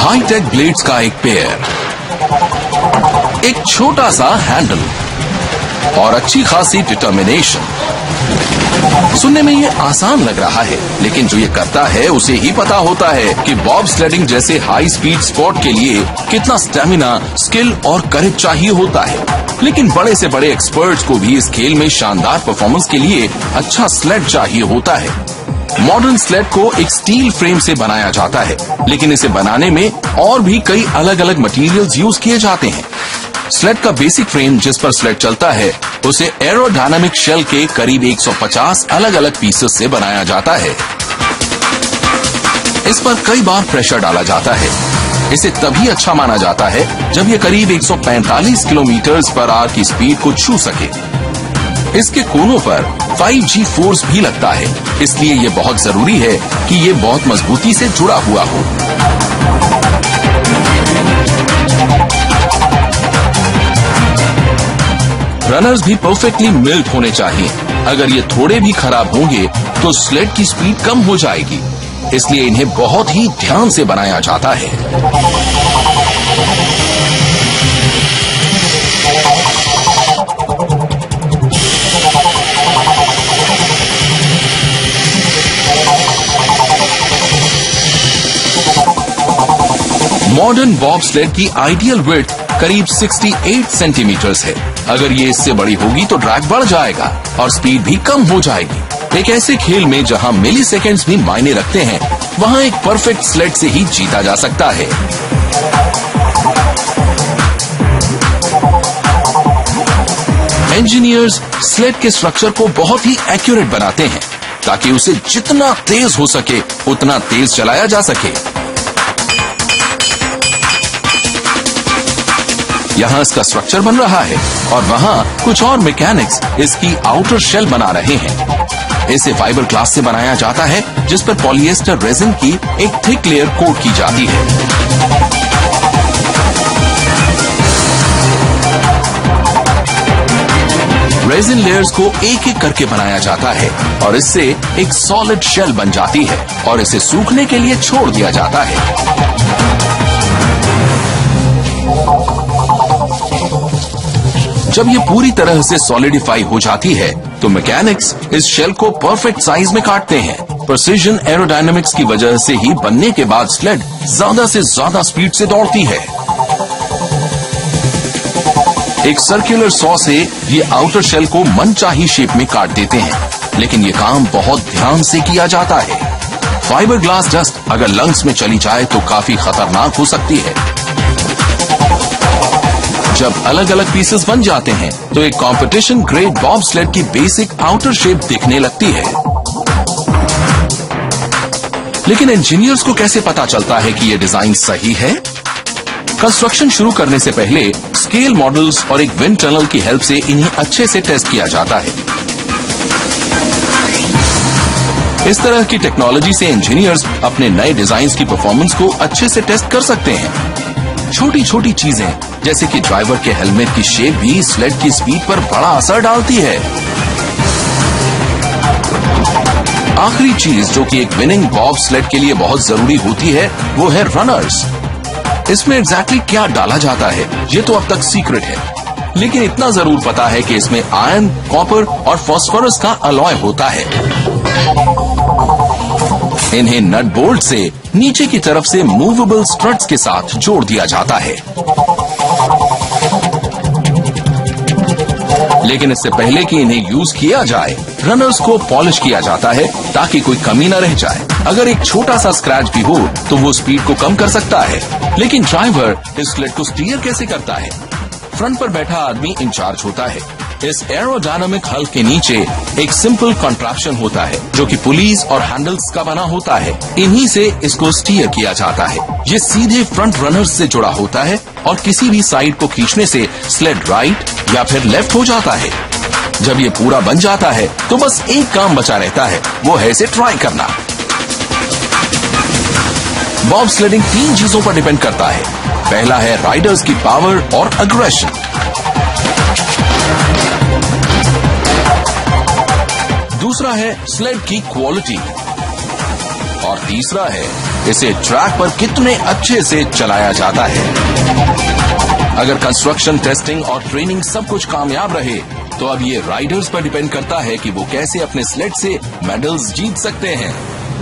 Hi tech blades का एक pair, एक छोटा सा हैंडल और अच्छी खासी डिटर्मिनेशन। सुनने में ये आसान लग रहा है, लेकिन जो ये करता है उसे ही पता होता है कि बॉब स्लेडिंग जैसे हाई स्पीड स्पोर्ट के लिए कितना स्टेमिना, स्किल और करेज चाहिए होता है। लेकिन बड़े से बड़े एक्सपर्ट्स को भी इस खेल में शानदार परफॉर्मेंस के लिए अच्छा स्लेड चाहिए होता है। मॉडर्न स्लेड को एक स्टील फ्रेम से बनाया जाता है, लेकिन इसे बनाने में और भी कई अलग अलग मटेरियल्स यूज किए जाते हैं। स्लेड का बेसिक फ्रेम जिस पर स्लेड चलता है उसे एरोडायनामिक शेल के करीब 150 अलग अलग पीसेस से बनाया जाता है। इस पर कई बार प्रेशर डाला जाता है। इसे तभी अच्छा माना जाता है जब ये करीब 145 किलोमीटर/आवर की स्पीड को छू सके। इसके कोनों पर 5G फोर्स भी लगता है, इसलिए ये बहुत जरूरी है कि ये बहुत मजबूती से जुड़ा हुआ हो। रनर्स भी परफेक्टली मिल्ट होने चाहिए। अगर ये थोड़े भी खराब होंगे तो स्लेड की स्पीड कम हो जाएगी, इसलिए इन्हें बहुत ही ध्यान से बनाया जाता है। मॉडर्न बॉब स्लेड की आइडियल विड्थ करीब 68 सेंटीमीटर्स है। अगर ये इससे बड़ी होगी तो ड्रैग बढ़ जाएगा और स्पीड भी कम हो जाएगी। एक ऐसे खेल में जहां मिली सेकेंड्स भी मायने रखते हैं, वहां एक परफेक्ट स्लेड से ही जीता जा सकता है। इंजीनियर्स स्लेड के स्ट्रक्चर को बहुत ही एक्यूरेट बनाते हैं ताकि उसे जितना तेज हो सके उतना तेज चलाया जा सके। यहाँ इसका स्ट्रक्चर बन रहा है और वहाँ कुछ और मैकेनिक्स इसकी आउटर शेल बना रहे हैं। इसे फाइबर ग्लास से बनाया जाता है जिस पर पॉलिएस्टर रेजिन की एक थिक लेयर कोट की जाती है। रेजिन लेयर्स को एक एक करके बनाया जाता है और इससे एक सॉलिड शेल बन जाती है और इसे सूखने के लिए छोड़ दिया जाता है। जब ये पूरी तरह से सॉलिडिफाई हो जाती है तो मैकेनिक्स इस शेल को परफेक्ट साइज में काटते हैं। प्रिसिजन एरोडायनामिक्स की वजह से ही बनने के बाद स्लेड ज्यादा से ज्यादा स्पीड से दौड़ती है। एक सर्कुलर सॉ से ये आउटर शेल को मनचाही शेप में काट देते हैं, लेकिन ये काम बहुत ध्यान से किया जाता है। फाइबर ग्लास डस्ट अगर लंग्स में चली जाए तो काफी खतरनाक हो सकती है। जब अलग अलग पीसेस बन जाते हैं तो एक कंपटीशन ग्रेड बॉब स्लेड की बेसिक आउटर शेप दिखने लगती है। लेकिन इंजीनियर्स को कैसे पता चलता है कि ये डिजाइन सही है? कंस्ट्रक्शन शुरू करने से पहले स्केल मॉडल्स और एक विंड टनल की हेल्प से इन्हें अच्छे से टेस्ट किया जाता है। इस तरह की टेक्नोलॉजी से इंजीनियर्स अपने नए डिजाइन की परफॉर्मेंस को अच्छे से टेस्ट कर सकते हैं। छोटी छोटी चीजें जैसे कि ड्राइवर के हेलमेट की शेप भी स्लेड की स्पीड पर बड़ा असर डालती है। आखिरी चीज जो कि एक विनिंग बॉब स्लेड के लिए बहुत जरूरी होती है वो है रनर्स। इसमें एग्जैक्टली क्या डाला जाता है ये तो अब तक सीक्रेट है, लेकिन इतना जरूर पता है कि इसमें आयरन, कॉपर और फास्फोरस का अलॉय होता है। इन्हें नट बोल्ट से नीचे की तरफ से मूवेबल स्ट्रट्स के साथ जोड़ दिया जाता है। लेकिन इससे पहले कि इन्हें यूज किया जाए रनर्स को पॉलिश किया जाता है ताकि कोई कमी न रह जाए। अगर एक छोटा सा स्क्रैच भी हो तो वो स्पीड को कम कर सकता है। लेकिन ड्राइवर इस स्लेड को स्टीयर कैसे करता है? फ्रंट पर बैठा आदमी इंचार्ज होता है। इस एरोडायनामिक हल के नीचे एक सिंपल कॉन्ट्रैप्शन होता है जो कि पुलीज और हैंडल्स का बना होता है। इन्हीं से इसको स्टीयर किया जाता है। ये सीधे फ्रंट रनर्स से जुड़ा होता है और किसी भी साइड को खींचने से स्लेड राइट या फिर लेफ्ट हो जाता है। जब ये पूरा बन जाता है तो बस एक काम बचा रहता है, वो है इसे ट्राई करना। बॉब स्लेडिंग 3 चीजों पर डिपेंड करता है। पहला है राइडर्स की पावर और अग्रेशन। दूसरा है स्लेड की क्वालिटी और तीसरा है इसे ट्रैक पर कितने अच्छे से चलाया जाता है। अगर कंस्ट्रक्शन, टेस्टिंग और ट्रेनिंग सब कुछ कामयाब रहे तो अब ये राइडर्स पर डिपेंड करता है कि वो कैसे अपने स्लेड से मेडल्स जीत सकते हैं।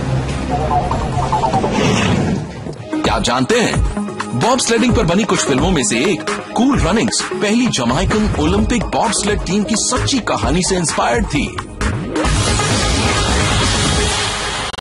क्या आप जानते हैं बॉब स्लेडिंग पर बनी कुछ फिल्मों में से एक कूल रनिंग्स पहली Jamaican Olympic bobsled team की सच्ची कहानी से इंस्पायर्ड थी।